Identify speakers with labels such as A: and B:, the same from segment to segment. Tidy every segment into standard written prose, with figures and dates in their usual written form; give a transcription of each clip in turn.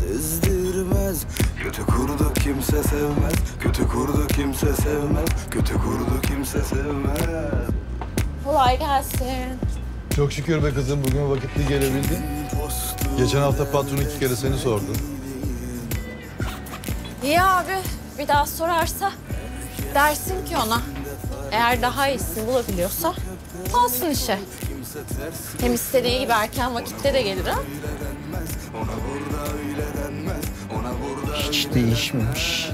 A: ezdirmez. Kötü kurdu kimse sevmez. Kötü kurdu kimse sevmez. Kötü kurdu kimse sevmez.
B: Kolay gelsin.
C: Çok şükür be kızım, bugün vakitli gelebildin. Geçen hafta patron 2 kere seni sordu.
B: İyi abi, bir daha sorarsa dersin ki ona. Eğer daha iyisini bulabiliyorsa alsın işe. Hem istediği gibi erken vakitte de gelir ha.
D: Hiç değişmemiş.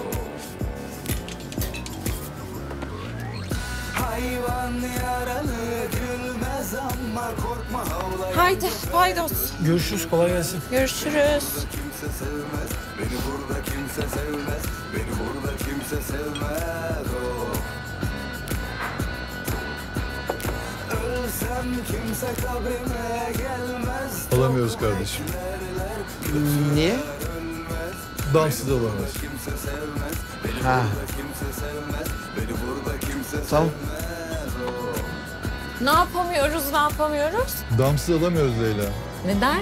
B: Haydi, paydos.
D: Görüşürüz, kolay gelsin.
B: Görüşürüz.
A: Beni burada kimse sevmez. Beni burada kimse sevmez. Ölsem kimse kabrime gelmez.
C: Alamıyoruz kardeşim.
D: Niye?
C: Damsız alamıyoruz.
D: Ha. Tamam.
B: Ne yapamıyoruz, ne yapamıyoruz?
C: Damsız alamıyoruz Leyla.
B: Neden?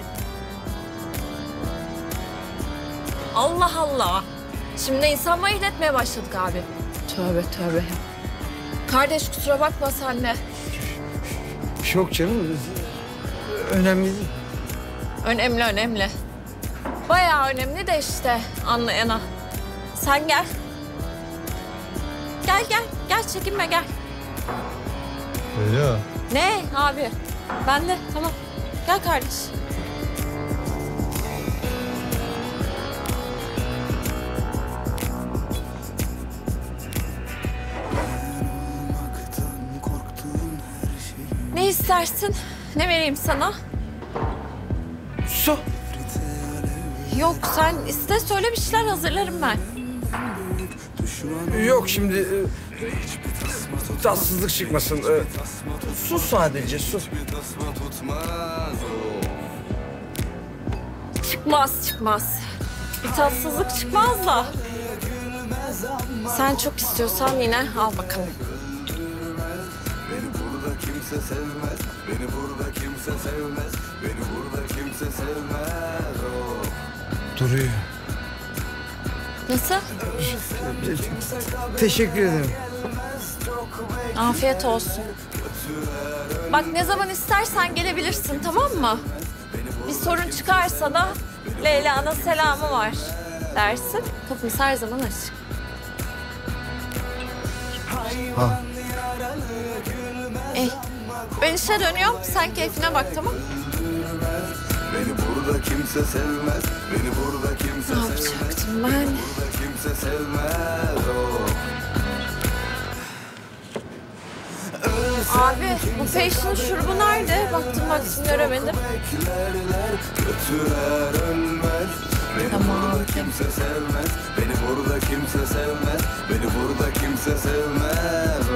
B: Allah Allah. Şimdi insan ayırt etmeye başladık abi. Tövbe tövbe. Kardeş kusura bakma sen de.
D: Yok canım. Önemli değil.
B: Önemli, önemli. Bayağı önemli de işte anlayana. Sen gel. Gel, gel. Gel çekinme gel.
C: Leyla.
B: Ne abi? Ben de tamam. Gel kardeş. Ne istersin? Ne vereyim sana?
D: Su.
B: Yok sen iste söyle bir şeyler hazırlarım ben.
D: Yok şimdi tatsızlık çıkmasın. Su sadece, su.
B: Çıkmaz çıkmaz. Bir tatsızlık çıkmaz da. Sen çok istiyorsan yine al bakalım.
A: Beni burada kimse sevmez. Beni burada kimse sevmez. Beni burada kimse sevmez.
D: Duruyor.
B: Nasıl?
D: Teşekkür ederim.
B: Afiyet olsun. Bak ne zaman istersen gelebilirsin tamam mı? Bir sorun çıkarsa da Leyla'nın selamı var dersin. Kapımız her zaman açık.
D: Ha.
B: Ben işe dönüyorum. Sen keyfine bak tamam mı?
A: Beni burada kimse sevmez. Beni burada kimse
B: Ne
A: sevmez.
B: yapacaktım ben?
A: Burada kimse sevmez.
B: Abi bu passion şurubu nerede? Baktım göremedim.
A: Kötüler ölmez. Beni
B: Tamam.
A: burada kimse sevmez. Beni burada kimse sevmez. Beni burada kimse sevmez.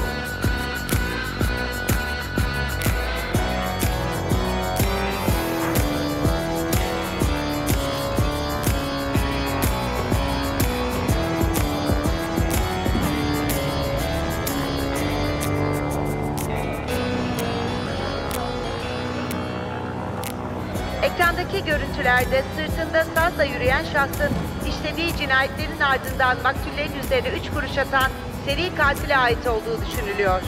E: Ekrandaki görüntülerde sırtında sazla yürüyen şahsın işlediği cinayetlerin ardından maktullerin üzerine 3 kuruş atan seri katile ait olduğu düşünülüyor.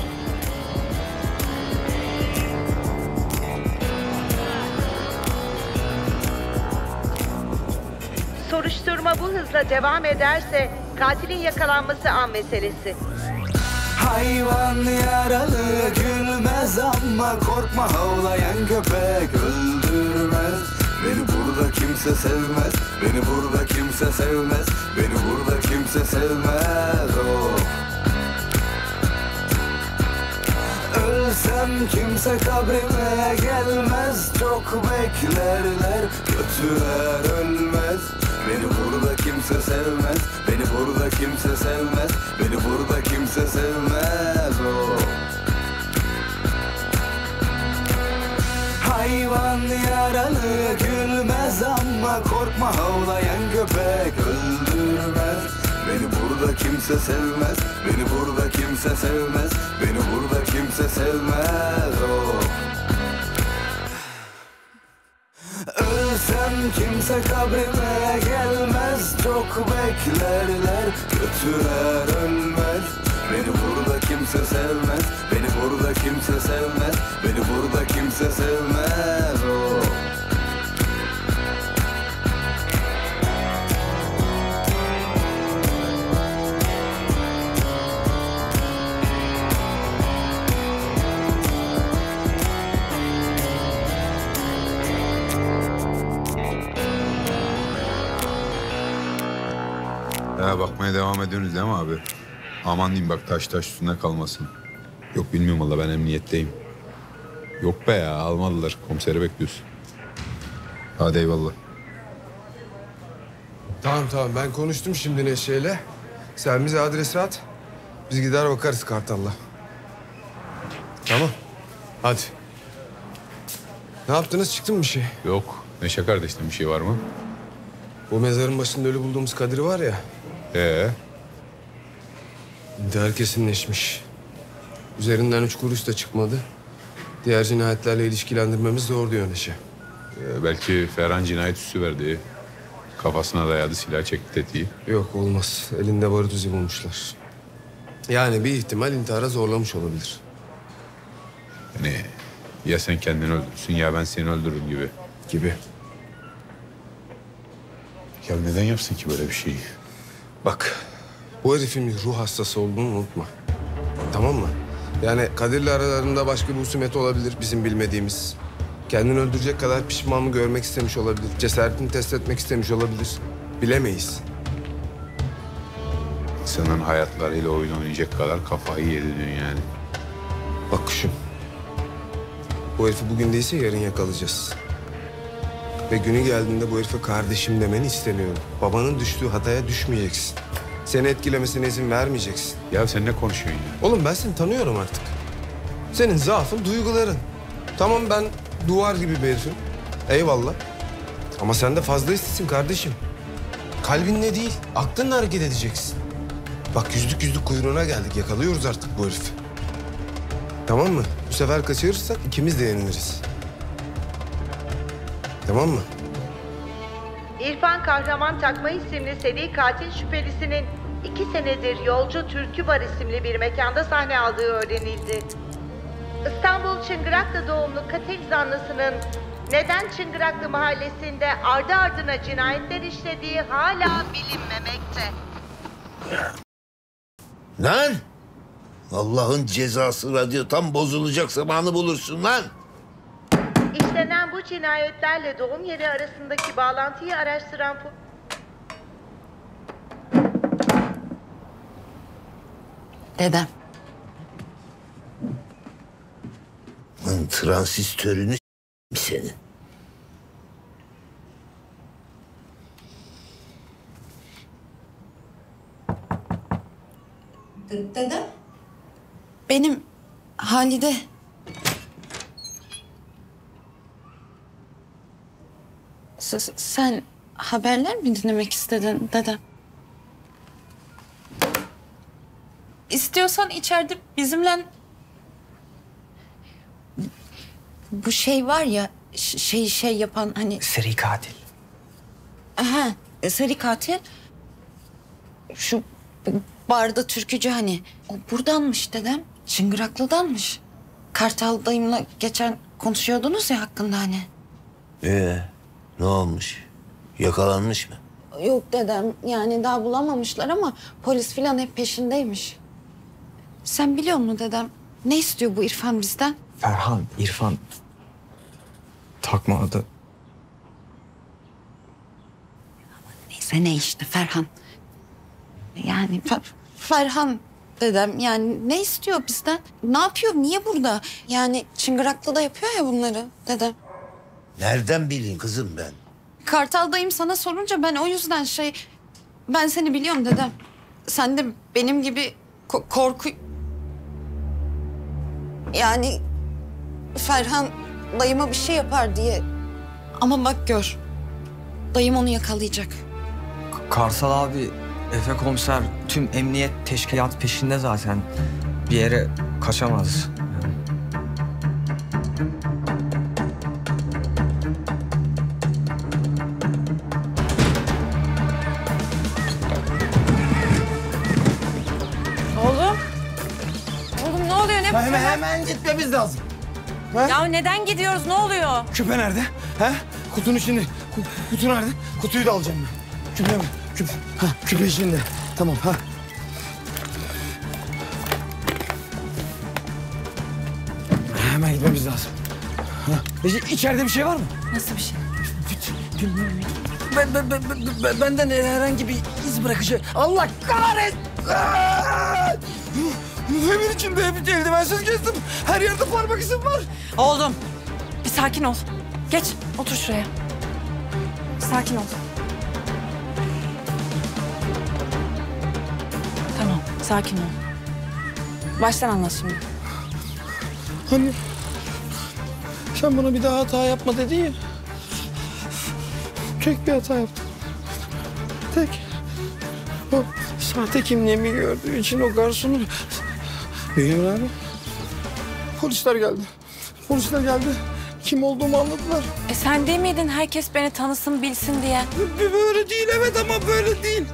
E: Soruşturma bu hızla devam ederse katilin yakalanması an meselesi.
A: Hayvan yaralı gülmez ama korkma havlayan köpek öldürmez. Beni burada kimse sevmez. Beni burada kimse sevmez. Beni burada kimse sevmez. Ölsem kimse kabrime gelmez. Çok beklerler kötüler ölmez. Beni burada kimse sevmez. Beni burada kimse sevmez. Beni burada kimse sevmez. Hayvan yaralı gülmez ama korkma havlayan köpek öldürmez. Beni burada kimse sevmez. Beni burada kimse sevmez. Beni burada kimse sevmez. Ölsem kimse kabrime gelmez. Çok beklerler, götürer ölmez. Beni burada kimse sevmez, beni burada kimse sevmez, beni burada kimse sevmez. Oh.
F: Ya bakmaya devam ediyorsunuz değil mi abi? Aman diyeyim bak taş üstünde kalmasın. Yok bilmiyorum valla ben emniyetteyim. Yok be ya almadılar. Komiseri bekliyoruz. Hadi eyvallah.
G: Tamam ben konuştum şimdi Neşe'yle. Sen bize adresi at. Biz gider bakarız Kartal'la. Tamam. Hadi. Ne yaptınız? Çıktı mı bir şey?
F: Yok. Neşe kardeşten bir şey var mı?
G: Bu mezarın başında ölü bulduğumuz Kadir var ya. İntihar kesinleşmiş. Üzerinden 3 kuruş da çıkmadı. Diğer cinayetlerle ilişkilendirmemiz zor diyor Neşe.
F: Belki Ferhan cinayet üssü verdi. Kafasına dayadı silah çekti tetiği.
G: Yok olmaz. Elinde barut izi bulmuşlar. Yani bir ihtimal intihara zorlamış olabilir.
F: Yani ya sen kendini öldürürsün ya ben seni öldürürüm gibi.
G: Gibi.
F: Ya neden yapsın ki böyle bir şeyi?
G: Bak, bu herifin bir ruh hastası olduğunu unutma. Tamam mı? Yani Kadir'le aralarında başka bir husumet olabilir bizim bilmediğimiz. Kendini öldürecek kadar pişmanlığı görmek istemiş olabilir. Cesaretini test etmek istemiş olabilir. Bilemeyiz.
F: İnsanın hayatlarıyla oyun oynayacak kadar kafayı yedi diyorsun yani.
G: Bak kuşum. Bu herifi bugün değilse yarın yakalayacağız. Ve günü geldiğinde bu herife kardeşim demeni istemiyorum. Babanın düştüğü hataya düşmeyeceksin. Seni etkilemesine izin vermeyeceksin.
F: Ya sen ne konuşuyorsun ya?
G: Oğlum ben seni tanıyorum artık. Senin zaafın duyguların. Tamam ben duvar gibi bir herifim. Eyvallah. Ama sen de fazla istesin kardeşim. Kalbinle değil, aklınla hareket edeceksin. Bak yüzlük kuyruğuna geldik. Yakalıyoruz artık bu herifi. Tamam mı? Bu sefer kaçırırsak ikimiz de yeniliriz. Tamam mı?
E: İrfan Kahraman Takma isimli seri katil şüphelisinin 2 senedir Yolcu Türkü Bar isimli bir mekanda sahne aldığı öğrenildi. İstanbul Çıngıraklı doğumlu katil zanlısının neden Çıngıraklı mahallesinde ardı ardına cinayetler işlediği hala bilinmemekte.
H: Lan! Allah'ın cezası radyo tam bozulacak zamanı bulursun lan.
E: İşlenen bu cinayetlerle doğum yeri arasındaki bağlantıyı araştıran
B: Dedem.
H: Lan transistörünü senin.
B: Dedem. Benim Halide. Sen haberler mi dinlemek istedin dedem? İstiyorsan içeride bizimle... Bu şey var ya, şey yapan hani...
D: Seri katil.
B: Aha, seri katil. Şu barda türkücü hani. O buradanmış dedem. Çıngıraklı'danmış. Kartal dayımla geçen konuşuyordunuz ya hakkında hani.
H: Ne olmuş? Yakalanmış mı?
B: Yok dedem, yani daha bulamamışlar ama polis filan hep peşindeymiş. Sen biliyor musun dedem? Ne istiyor bu İrfan bizden?
D: Ferhan, İrfan. Takma adı.
B: Neyse ne işte Ferhan. Yani Ferhan dedem, yani ne istiyor bizden? Ne yapıyor, niye burada? Yani Çıngıraklı'da yapıyor ya bunları dedem.
H: Nereden bileyim kızım ben?
B: Kartal dayım sana sorunca ben o yüzden ben seni biliyorum dedem. Sen de benim gibi korku... Yani Ferhan dayıma bir şey yapar diye. Ama bak gör, dayım onu yakalayacak.
D: Karsal abi, Efe komiser, tüm emniyet teşkilat peşinde zaten. Bir yere kaçamaz.
G: Hemen gitmemiz lazım.
B: Ya neden gidiyoruz? Ne oluyor?
G: Küpe nerede? Ha? Kutunun içinde. Kutu nerede? Kutuyu da alacağım ben. Küpe mi? Küpe içinde. Tamam ha. Hemen gitmemiz lazım. Ha. İçeride bir şey var mı?
B: Nasıl bir şey?
G: Benden herhangi bir iz bırakıcı. Allah kahretsin! Evin içinde hep eldivensiz gezdim. Her yerde parmak izim var.
B: Oğlum bir sakin ol. Geç otur şuraya. Sakin ol. Tamam sakin ol. Baştan anlat şimdi.
G: Hani sen bana bir daha hata yapma dedin ya. Tek bir hata yaptım. Tek. O sahte kimliğimi gördüğü için o garsonu... Beyim abi. Polisler geldi. Polisler geldi. Kim olduğumu anladılar.
B: Sen değil miydin herkes beni tanısın bilsin diye?
G: Böyle değil evet ama böyle değil.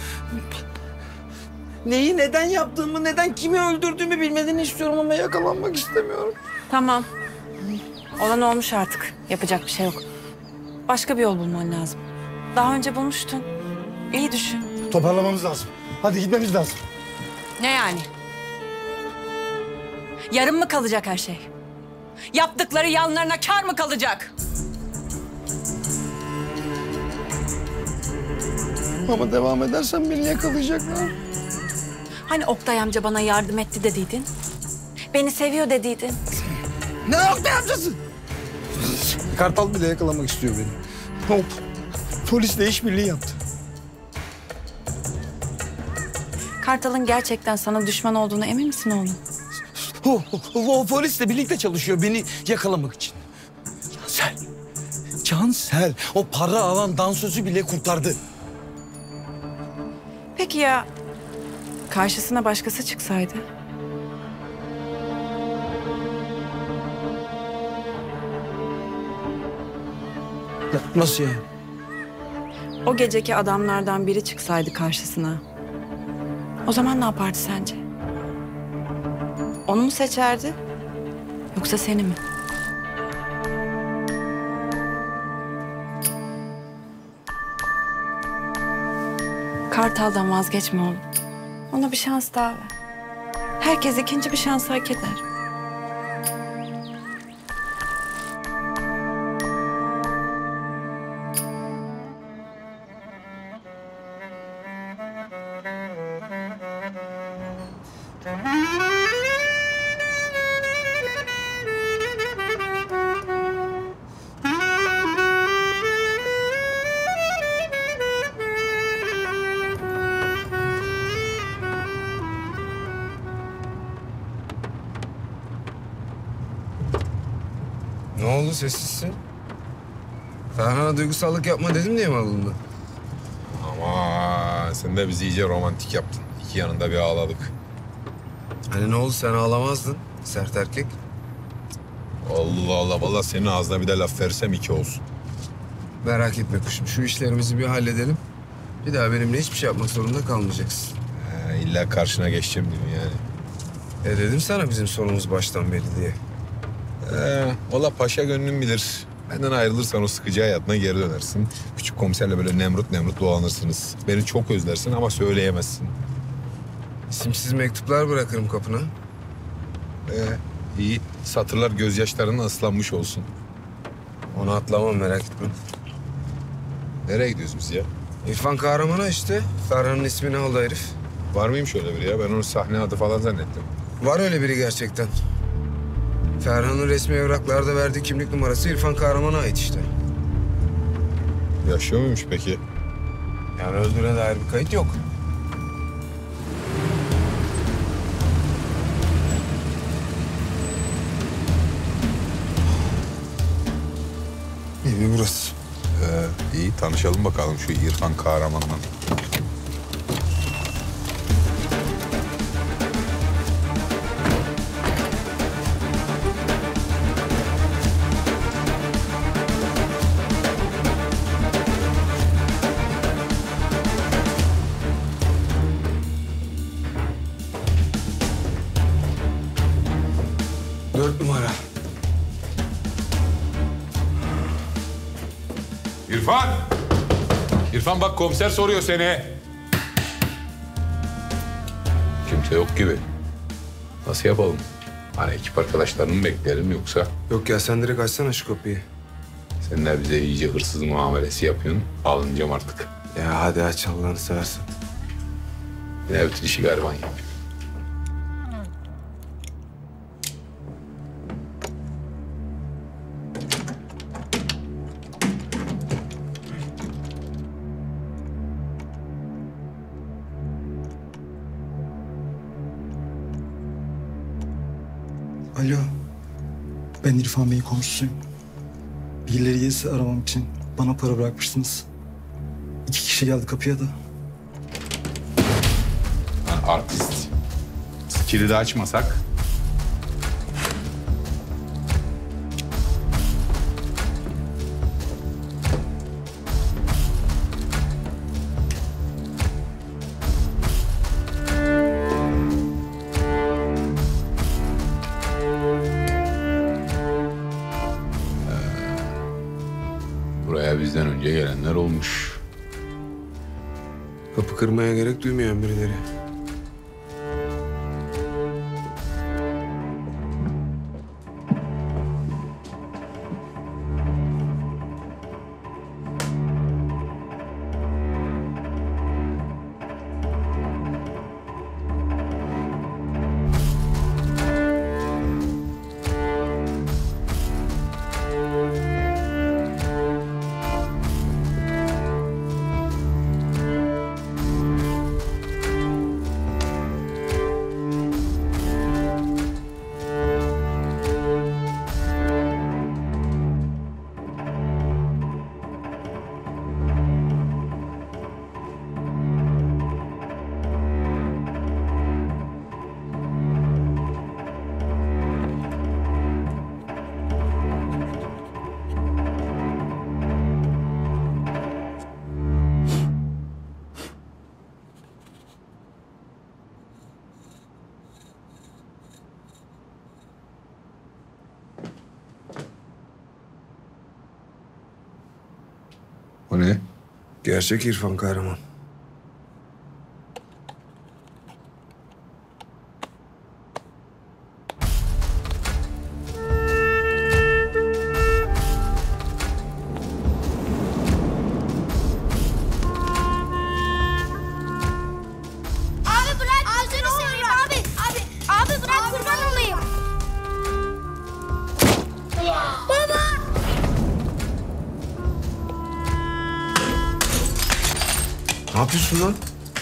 G: Neyi neden yaptığımı, neden kimi öldürdüğümü bilmediğini istiyorum ama yakalanmak istemiyorum.
B: Tamam. Olan olmuş artık. Yapacak bir şey yok. Başka bir yol bulman lazım. Daha önce bulmuştun. İyi düşün.
G: Toparlamamız lazım. Hadi gitmemiz lazım.
B: Ne yani? Yarım mı kalacak her şey? Yaptıkları yanlarına kâr mı kalacak?
G: Ama devam edersen beni yakalayacaklar.
B: Hani Oktay amca bana yardım etti dediydin? Beni seviyor dediydin.
G: Ne Oktay amcası? Kartal bile yakalamak istiyor beni. Hop. Polisle işbirliği yaptı.
B: Kartal'ın gerçekten sana düşman olduğunu emin misin oğlum?
G: O polisle birlikte çalışıyor beni yakalamak için. Cansel. O para alan dansözü bile kurtardı.
B: Peki ya karşısına başkası çıksaydı?
G: Nasıl yani?
B: O geceki adamlardan biri çıksaydı karşısına. O zaman ne yapardı sence? Onu mu seçerdi? Yoksa seni mi? Kartal'dan vazgeçme oğlum. Ona bir şans daha ver. Herkes ikinci bir şans hak eder.
G: Ne oldu sessizsin? Ferhan'a duygusallık yapma dedim diye mi alındı?
F: Ama sen de bizi iyice romantik yaptın. İki yanında bir ağladık.
G: Hani ne oldu sen ağlamazdın sert erkek?
F: Allah Allah vallahi senin ağzına bir de laf versem iki olsun.
G: Merak etme kuşum şu işlerimizi bir halledelim. Bir daha benimle hiçbir şey yapmak zorunda kalmayacaksın.
F: İlla karşına geçeceğim değil mi yani?
G: Dedim sana bizim sorunumuz baştan beri diye.
F: Valla paşa gönlün bilir. Benden ayrılırsan o sıkıcı hayatına geri dönersin. Küçük komiserle böyle nemrut dolanırsınız. Beni çok özlersin ama söyleyemezsin.
G: İsimsiz mektuplar bırakırım kapına.
F: İyi. Satırlar gözyaşlarına ıslanmış olsun.
G: Onu atlamam merak etme.
F: Nereye gidiyoruz biz ya?
G: İrfan Kahraman'a işte. Ferhan'ın ismini aldı herif.
F: Var mıymış öyle biri ya? Ben onu sahne adı falan zannettim.
G: Var öyle biri gerçekten. Ferhan'ın resmi evraklarda verdiği kimlik numarası İrfan Kahraman'a ait işte.
F: Yaşıyor muymuş peki?
G: Yani öldüğüne dair bir kayıt yok. Evi burası.
F: İyi tanışalım bakalım şu İrfan Kahraman'la. İrfan! İrfan bak komiser soruyor seni. Kimse yok gibi. Nasıl yapalım? Hani ekip arkadaşlarını mı bekleyelim yoksa?
G: Yok ya sen direkt açsana şu kapıyı.
F: Sen de bize iyice hırsız muamelesi yapıyorsun. Alınacağım artık.
G: Ya hadi aç Allah'ını seversen.
F: Yine bütün işi gariban yapıyor.
I: Alo, ben İrfan Bey'in komşusuyum. Birileri gelirse aramam için bana para bırakmışsınız. 2 kişi geldi kapıya da.
F: Yani artist. Kilidi açmasak. Buraya bizden önce gelenler olmuş.
G: Kapı kırmaya gerek duymayan birileri.
F: O ne?
G: Gerçek İrfan Kahraman.
J: Abi bırak gözünü seveyim abi. Abi bırak kurban olayım. Baba.
G: Ne yapıyorsun lan?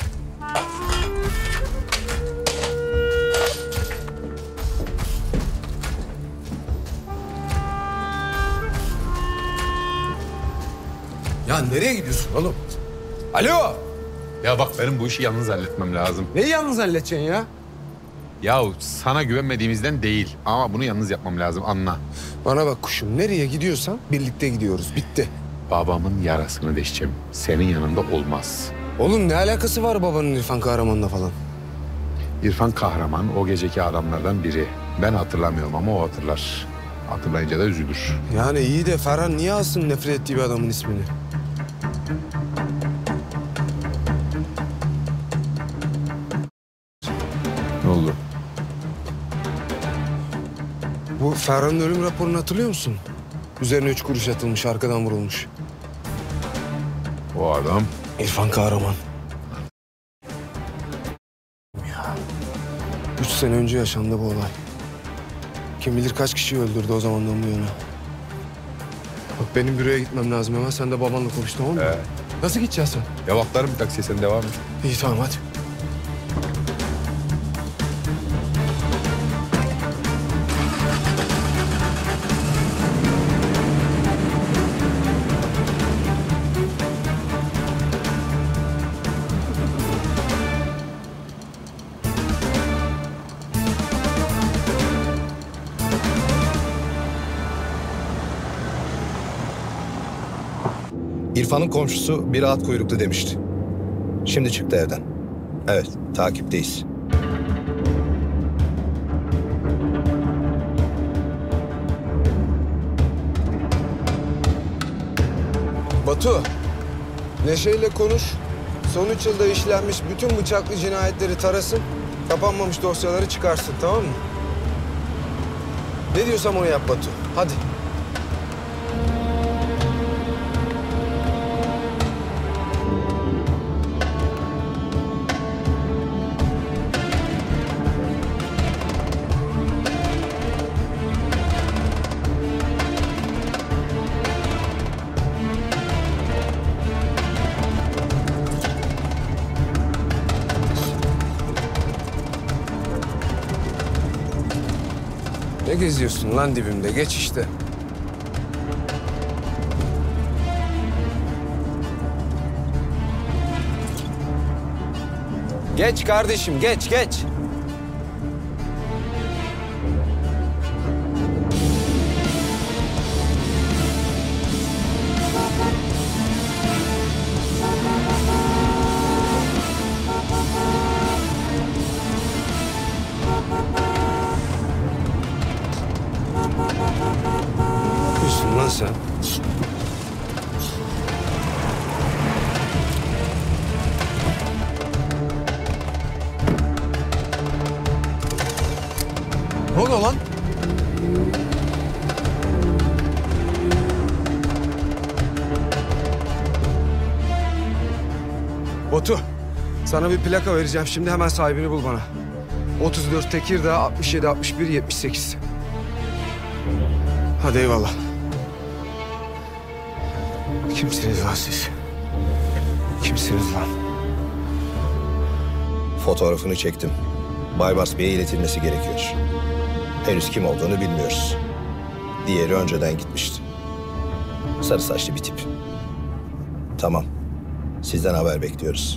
G: Ya nereye gidiyorsun oğlum? Alo!
F: Ya bak benim bu işi yalnız halletmem lazım.
G: Neyi yalnız halledeceksin ya?
F: Yahu sana güvenmediğimizden değil ama bunu yalnız yapmam lazım anla.
G: Bana bak kuşum, nereye gidiyorsan birlikte gidiyoruz. Bitti.
F: Babamın yarasını deşeceğim. Senin yanında olmaz.
G: Oğlum ne alakası var babanın İrfan Kahraman'la falan?
F: İrfan Kahraman o geceki adamlardan biri. Ben hatırlamıyorum ama o hatırlar. Hatırlayınca da üzülür.
G: Yani iyi de Ferhan niye alsın nefret ettiği bir adamın ismini?
F: Ne oldu?
G: Bu Ferhan'ın ölüm raporunu hatırlıyor musun? Üzerine 3 kuruş atılmış, arkadan vurulmuş.
F: O adam
G: İrfan Kahraman. Ya. 3 sene önce yaşandı bu olay. Kim bilir kaç kişiyi öldürdü o zamandan bu yana. Bak benim büroya gitmem lazım hemen. Sen de babanla konuş, tamam mı? Nasıl gideceksin sen?
F: ya baklarım bir taksiye sen devam et.
G: İyi tamam hadi.
K: İrfan'ın komşusu biri at kuyruklu demişti. Şimdi çıktı evden. Evet, takipteyiz.
G: Batu, Neşe'yle konuş. Son 3 yılda işlenmiş bütün bıçaklı cinayetleri tarasın. Kapanmamış dosyaları çıkarsın, tamam mı? Ne diyorsam onu yap Batu. Hadi. Ne geziyorsun lan dibimde? Geç işte. Geç kardeşim, geç, geç. Ne yapıyorsun lan sen?
C: Ne oluyor lan?
G: Batu, sana bir plaka vereceğim. Şimdi hemen sahibini bul bana. 34 Tekirdağ 67 61 78. Hadi eyvallah. Kimsiniz lan siz? Kimsiniz lan?
K: Fotoğrafını çektim. Baybars Bey'e iletilmesi gerekiyor. Henüz kim olduğunu bilmiyoruz. Diğeri önceden gitmişti. Sarı saçlı bir tip. Tamam. Sizden haber bekliyoruz.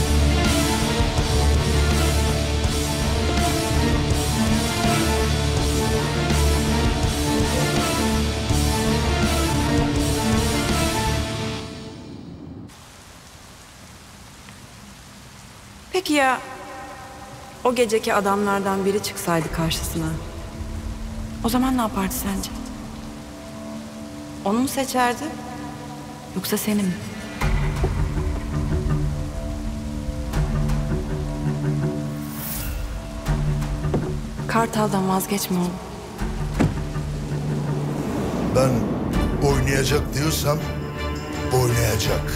L: Peki ya o geceki adamlardan biri çıksaydı karşısına? O zaman ne yapardı sence? Onu mu seçerdi? Yoksa seni mi? Kartal'dan vazgeçme oğlum.
M: Ben oynayacak diyorsam oynayacak.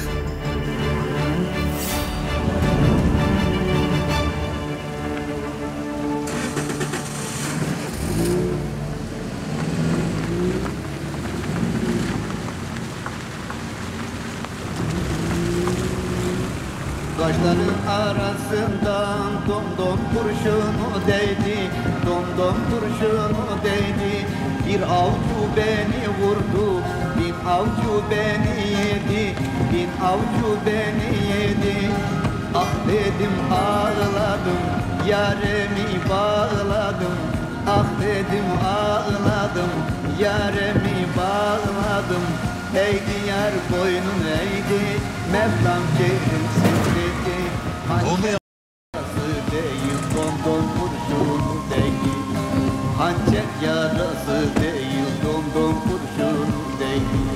N: Kaşların arasından domdom kurşunu değdi, domdom kurşunu değdi. Bir avcı beni vurdu, bin avcı beni yedi, bin avcı beni yedi. Ah dedim ağladım, yaremi bağladım. Ah dedim ağladım, yaremi bağladım. Eğdi yar boynun eğdi, Mevlam çehrim dedi. Hançer yarası değil, domdom kurşunu değil. Hançer yarası değil, domdom kurşunu değil.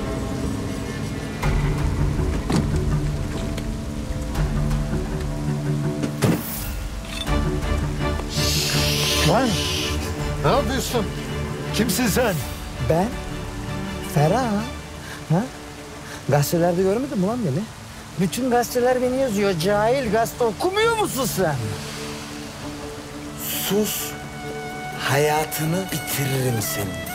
O: Lan ne yapıyorsun? Kimsin sen?
P: Ben Ferah. Ha? Gazetelerde görmedin mi lan beni? Bütün gazeteler beni yazıyor. Cahil, gazete okumuyor musun sen? Sus. Hayatını bitiririm senin.